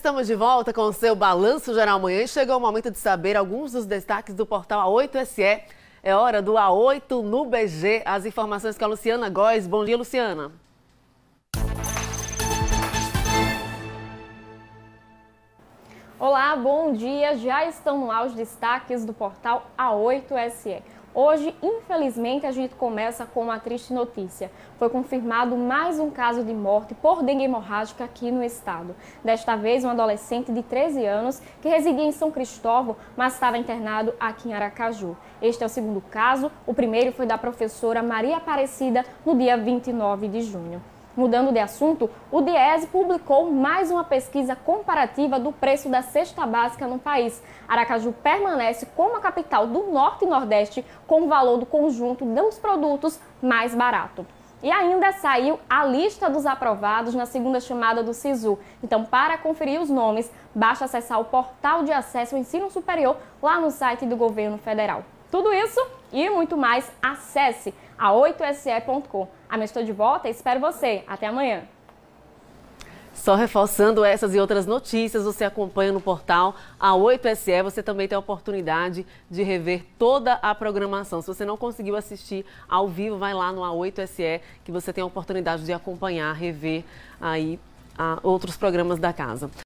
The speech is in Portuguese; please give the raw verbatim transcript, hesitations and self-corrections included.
estamos de volta com o seu Balanço Geral Amanhã e chegou o momento de saber alguns dos destaques do portal A oito S E. É hora do A oito no B G. As informações com a Luciana Góes. Bom dia, Luciana. Olá, bom dia. Já estão no ar os destaques do portal A oito S E. Hoje, infelizmente, a gente começa com uma triste notícia. Foi confirmado mais um caso de morte por dengue hemorrágica aqui no estado. Desta vez, um adolescente de treze anos que residia em São Cristóvão, mas estava internado aqui em Aracaju. Este é o segundo caso. O primeiro foi da professora Maria Aparecida no dia vinte e nove de junho. Mudando de assunto, o Diese publicou mais uma pesquisa comparativa do preço da cesta básica no país. Aracaju permanece como a capital do Norte e Nordeste com o valor do conjunto dos produtos mais barato. E ainda saiu a lista dos aprovados na segunda chamada do SISU. Então, para conferir os nomes, basta acessar o portal de acesso ao ensino superior lá no site do governo federal. Tudo isso e muito mais, acesse a oito S E ponto com. Amanhã estou de volta e espero você. Até amanhã. Só reforçando essas e outras notícias, você acompanha no portal A oito S E. Você também tem a oportunidade de rever toda a programação. Se você não conseguiu assistir ao vivo, vai lá no A oito S E, que você tem a oportunidade de acompanhar, rever aí a outros programas da casa.